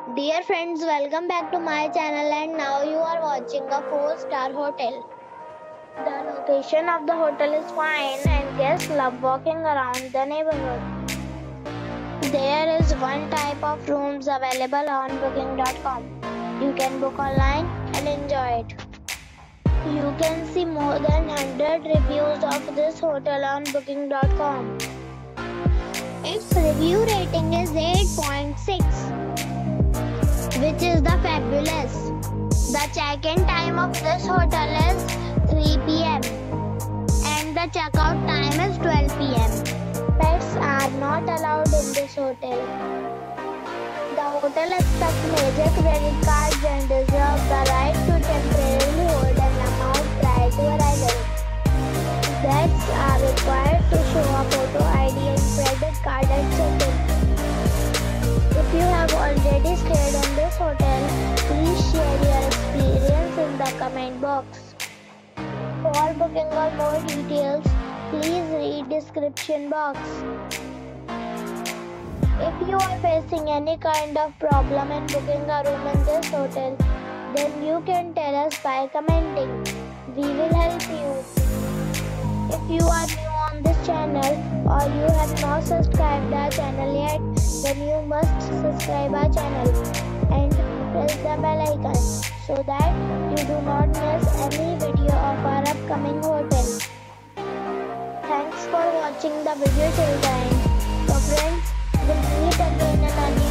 Dear friends, welcome back to my channel and now you are watching a 4-star hotel. The location of the hotel is fine and guests love walking around the neighborhood. There is one type of rooms available on booking.com. You can book online and enjoy it. You can see more than 100 reviews of this hotel on booking.com. Its review rating is 8.6. which is the fabulous. The check-in time of this hotel is 3 p.m. and the checkout time is 12 p.m. Pets are not allowed in this hotel. The hotel accepts major credit cards and reserves the right to temporarily hold an amount prior to arrival. Guests are required to show a photo ID and credit card at check-in. If you have already stayed in this hotel, please share your experience in the comment box. For booking or more details, please read description box. If you are facing any kind of problem in booking a room in this hotel, then you can tell us by commenting. We will help you. If you are new on this channel or you have not subscribed our channel yet, then you must subscribe our channel and press the bell icon so that you do not miss any video of our upcoming hotel. Thanks for watching the video till the end. So friends, we'll meet again in a new